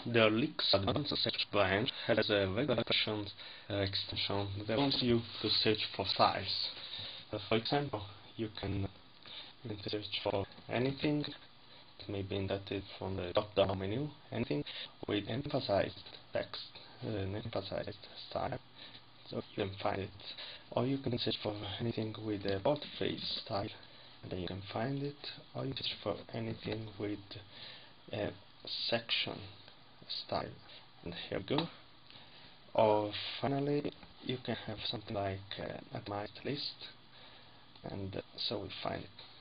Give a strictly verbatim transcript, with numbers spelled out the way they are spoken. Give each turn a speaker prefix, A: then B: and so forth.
A: The LyX Advanced Search branch has a regular version uh, extension that allows you to search for styles. Uh, for example, you can, you can search for anything that may be inserted from the drop-down menu, anything with emphasized text, uh, an emphasized style, so you can find it. Or you can search for anything with a boldface style, and then you can find it. Or you can search for anything with a section style, and here we go. Or finally, you can have something like uh, an itemized list, and uh, so we find it.